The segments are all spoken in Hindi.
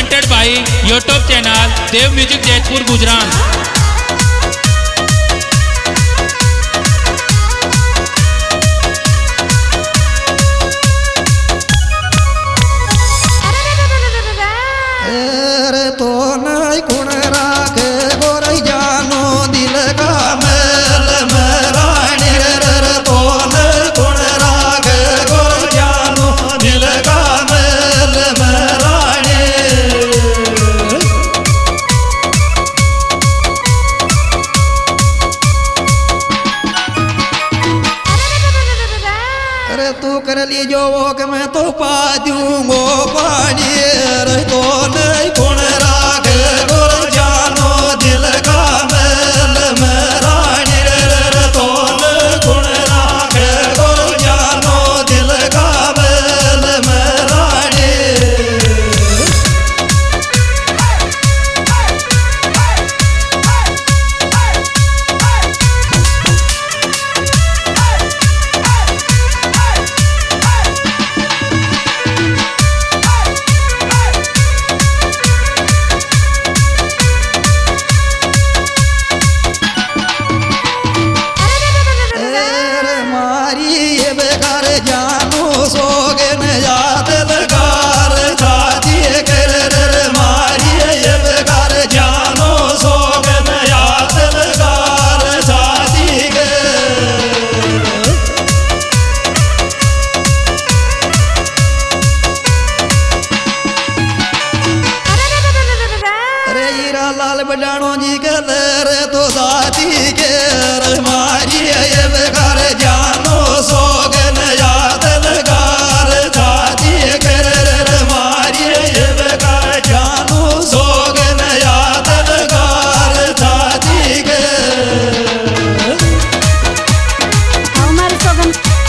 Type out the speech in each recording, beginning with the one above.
Presented by YouTube channel Dev music Jaipur Gujarat. तो नहीं गुण राख गोरई जानो दिल का मेल मेरानी रे तो नहीं गुण राख गोरई जानो दिल का मेल मेरानी। अरे तू कर ली जो वो कि मैं तो पा दूंगो पानी रे तो नहीं गुण राख गोरई जानो दिल का मेल मेरानी रे तो नहीं गुण राख गोरई जानो दिल का मेल मेरानी। लाल बडाणो जी के रे तो दादी के रे मारी ये बेकार जानो सोगन याद लगार दादी के रे मारी ये बेकार जानो सोगन याद लगार दादी के। हमारे सोगन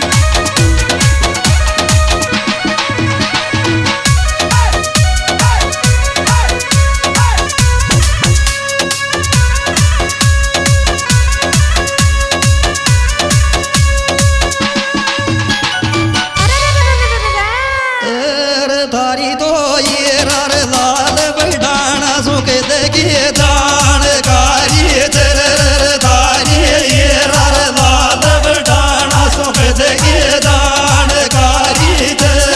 धारी तो ये रार लाल बडाना सुखे देखिए दान कारी तेरे धारी ये रार लाल बडाना सुखे देखिए दान कारी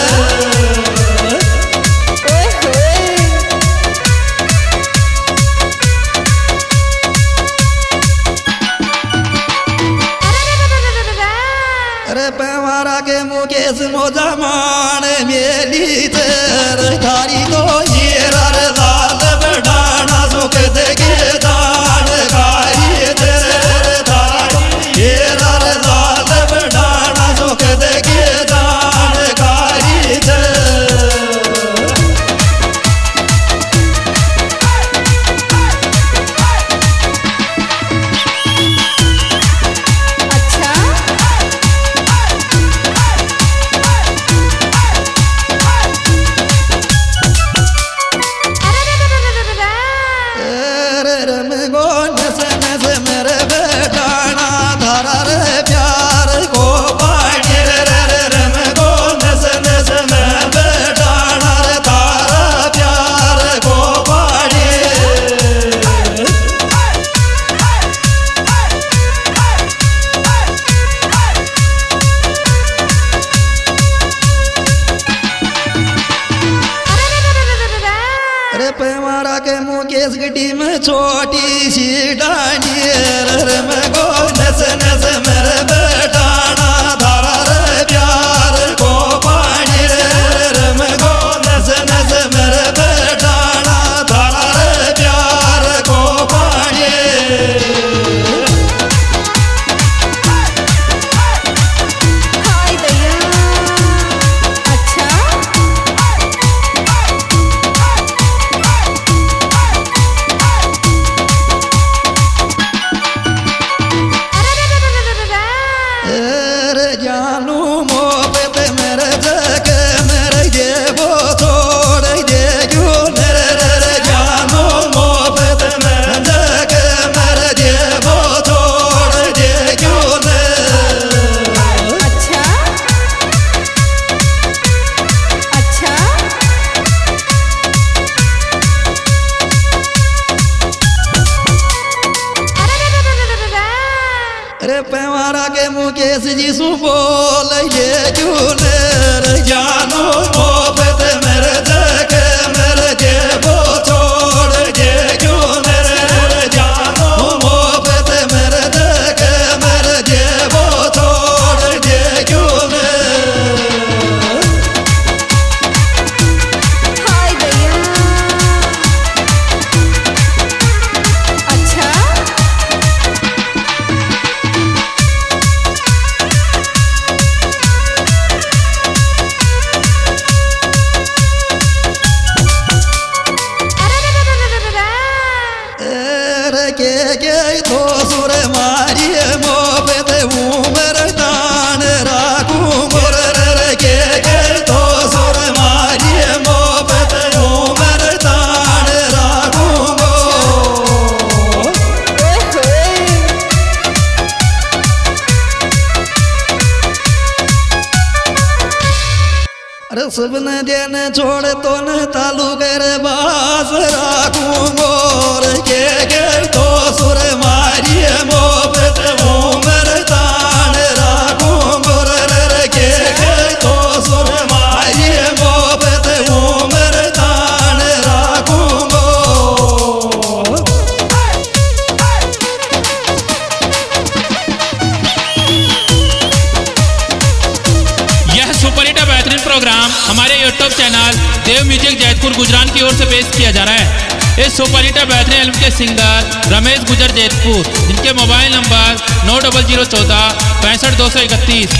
अरे पेवारा के मुकेश मोजा मान मेली तेरे धारी तो ये रार लाल बडाना सुख देखे दान कारी तेरे धारी ये रार लाल बडाना सुख देखे दान कारी पेवारा के मुकेश गड्डी में छोटी सी डांडी रे मैं गो नस नस मेरे बेटाना धारा रे प्यार को पानी रे मैं गो नस नस मेरे बेटाना धारा रे प्यार को पानी। मुकेश जी सु बोल ये जूनर जानो मोहब्बत मेरे जग मेरे जेबो छोड़ ये जूनर जानो मोहब्बत मेरे जग मेरे जेबो छोड़ ये जूनर। हाय भैया अच्छा के तो सुर मारी मोहब्बत उमर दान राखू मोर के तो सुर मारी मोहब्बत उमर दान राखू अरे सब न देन छोड़ तो न तालु कर बास राखू मोर के तो सुर मारी मोहब्बत उमर दान राखू मोर के तो सुर मारी मोहब्बत उमर दान राखू यह सुपरहिट बेहतरीन प्रोग्राम हमारे YouTube channel Dev music Jaitpur Gujarat की ओर से पेश किया जा रहा है। इस सुपरहिट बेहतरीन फिल्म के सिंगर रमेश गुजर जैतपुर, जिनके मोबाइल नंबर 9014 65231।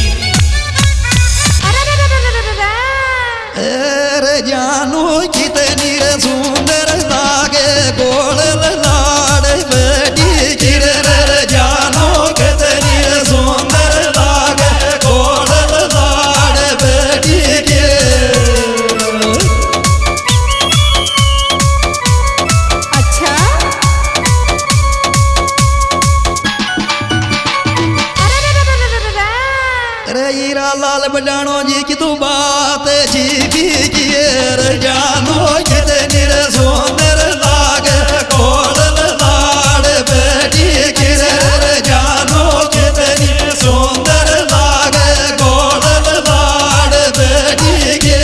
अरे जानू कितनी सुंदर लागे गोल लाड़ बेटी गिर जानू कितनी सुंदर लागे गोल लाड़ बेटी अच्छा अरे हीरा लाल बजानो जी की तू बात जी जानो कितनी सुंदर लागे गोल लाड़ बेटी गिर जानो कितनी सुंदर लागे गोल लाड़ बेटी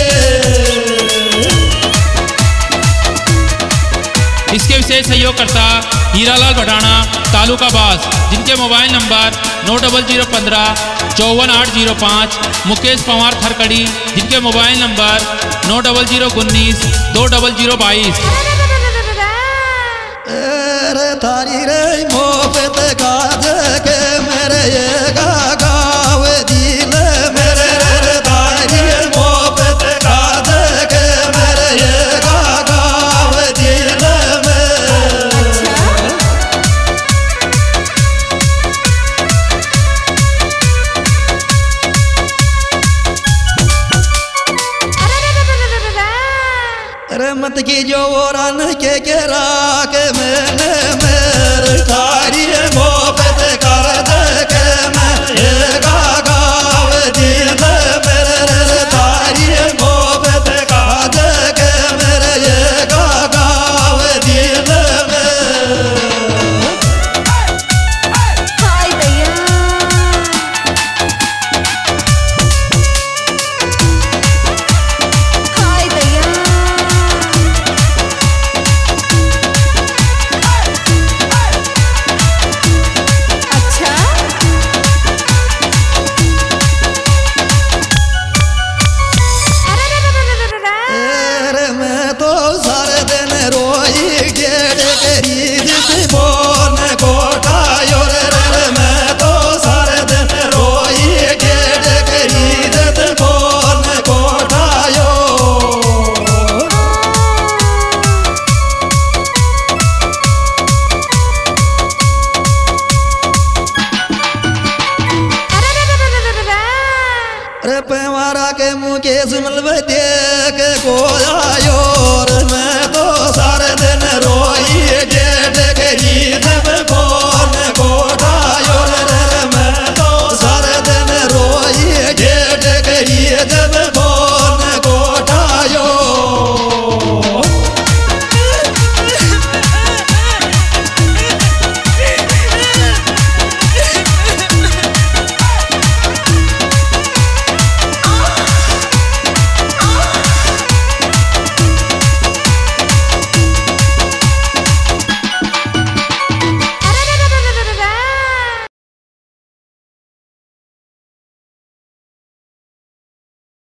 इसके विशेष सहयोगकर्ता हीरालाल भटाना तालुका बास, जिनके मोबाइल नंबर 9015 54805। मुकेश पवार थरकड़ी, जिनके मोबाइल नंबर 9019 20022। अरे थारी रे मोहब्बत का जग मेरे ये गाँव दिल मेरे रे थारी मोहब्बत का जग मेरे ये गाँव दिल में। अरे मत की जो रन के राख मैंने मेरे थारी